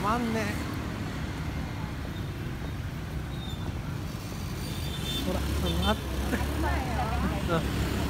まんねほら待って